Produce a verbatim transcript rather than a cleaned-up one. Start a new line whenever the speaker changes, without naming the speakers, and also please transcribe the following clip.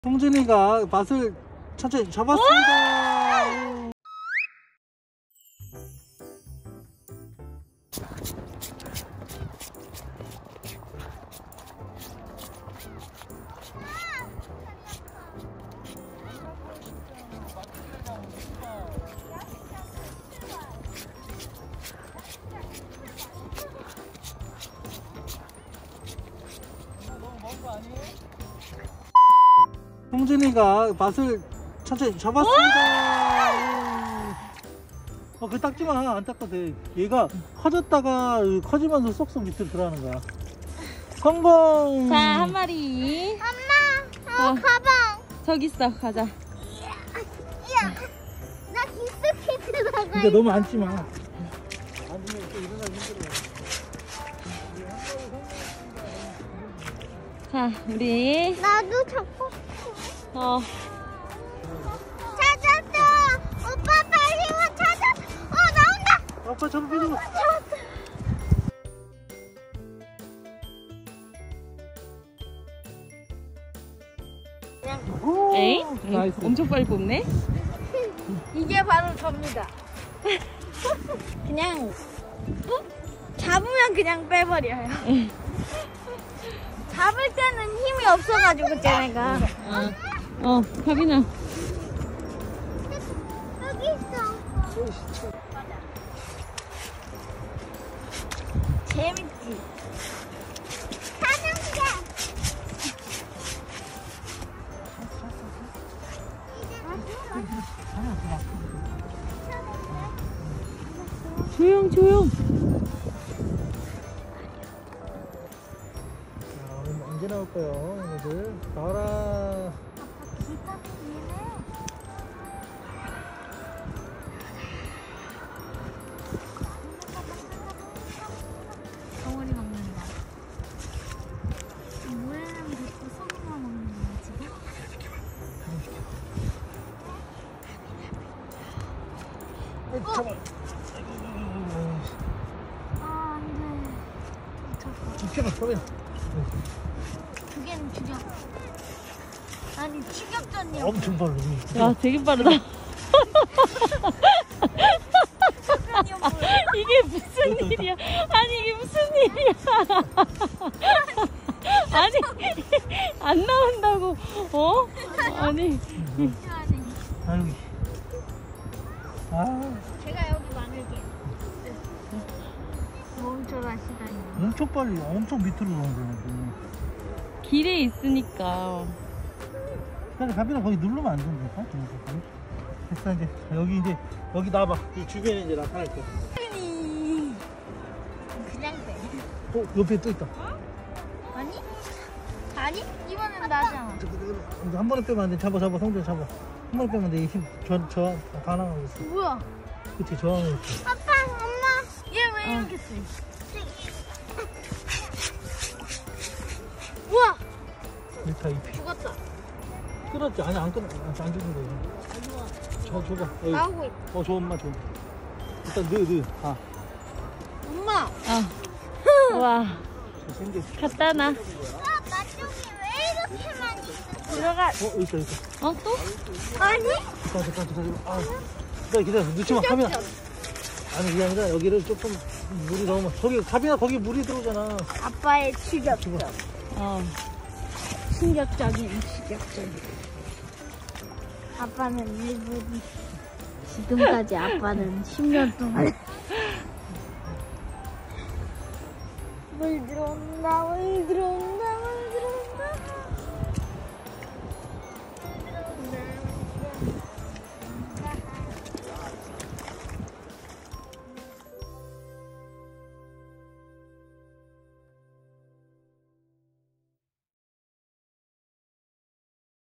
성준이가 맛을 천천히 잡았습니다. 성준이가 맛을 천천히 잡았습니다. 어, 그거 닦지 마. 안 닦아도 돼. 얘가 커졌다가 커지면서 쏙쏙 밑으로 들어가는 거야. 성공!
자, 한 마리.
엄마, 어,
어.
가방.
저기 있어, 가자.
야, 나 깊숙이 들어가.
근데 너무 앉지 마. 앉으면 또 일어나기 힘들어.
자, 우리.
나도 잡고 싶어.
어.
찾았어. 오빠 빨리 와. 찾았어. 어, 나온다.
아빠 저로 비리고.
찾았어.
에이?
나이스.
엄청 빨리 뽑네?
이게 바로 접니다. 그냥 잡으면 그냥 빼버려요. 잡을 때는 힘이 없어가지고 쟤네가.
어, 가빈아.
여기 있어. 재밌지? 사냥개.
조용, 조용.
자, 오늘 언제 나올까요? 얘들 나와라.
덩어리 먹는다. 모래랑 뱉고 소금만 먹는 거야 지금?
잡아.
아 안돼.
죽여봐, 소리야.
두 개는 죽여. 아니 추격전이야.
엄청 빠르네.
야, 되게 빠르다. 이게 무슨 일이야? 아니, 이게 무슨 일이야? 아니, 안 나온다고, 어? 아니.
아유. 아,
제가 여기 많을게요. 멈춰라 시간이.
엄청 빨리, 엄청 밑으로 가는
길에 있으니까.
거야. 가빈아 거기 누르면 안 된다. 됐어, 이제. 여기 이제, 여기 나와봐. 이 주변에 이제 나타날 거야.
그냥 빼.
어, 옆에 또 있다.
아니? 아니? 이번엔 나잖아.
이제 한 번에 빼면 안 돼. 잡아, 잡아, 성준 잡아. 한 번에 빼면 돼. 힘, 저, 저, 다 나가고 있어.
뭐야?
그치, 저항하고 있어.
아빠, 엄마. 얘 왜 이렇게 세? 우와!
일타 이피.
죽었다.
끊었지? 아니, 안 끊어. 안 죽은 거야. 저, 줘봐. 여기.
나오고 있다.
어, 줘, 엄마, 줘. 일단 넣어, 넣어. 아,
엄마!
어. 와,
저 생겼어.
갖다 놔.
아, 맛쪽이 왜 이렇게 많이 있어?
들어가.
어, 있다, 있다.
어, 또?
아니?
잠깐, 잠깐, 잠깐. 아, 기다려, 기다려. 넣지 마, 가빈아. 아니, 그게 아니라 여기를 조금 물이 너무. 저기, 가빈아, 거기 물이 들어오잖아.
아빠의 추격전.
어.
충격적인 추격전. 아빠는 일본. 지금까지 아빠는 십 년 동안. 물 들어온다, 물 들어온다.